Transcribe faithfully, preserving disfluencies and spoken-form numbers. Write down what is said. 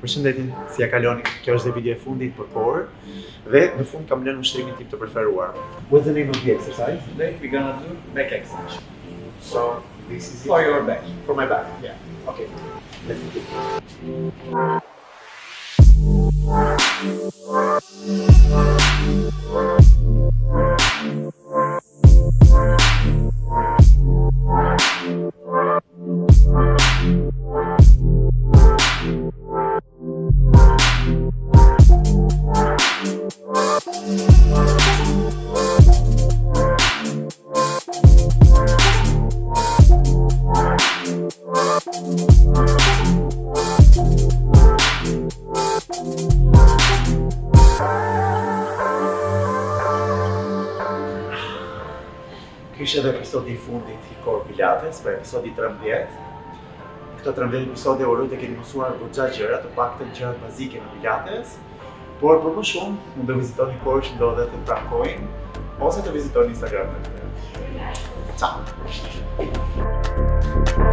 Përshëndetje, si ja kaloni? Kjo është dhe video e fundit për por dhe në fund kam lënë ushtrimin tim të preferuar. What's the name of the exercise? Today we're gonna do back extension. So this is For your back. For my back. Yeah. Okay. Let's do it. Kishë edhe episodi i fundit i Core Pilates, për episodi trembëdhjetë. Në këto trembëdhjetë episode uroj të keni mësuar goxha gjëra, të paktën gjërat bazike në Pilates, por për më shumë mund të vizitoni Core që ndodhet në Pracoin, ose të vizitoni Instagram-in. Ciao!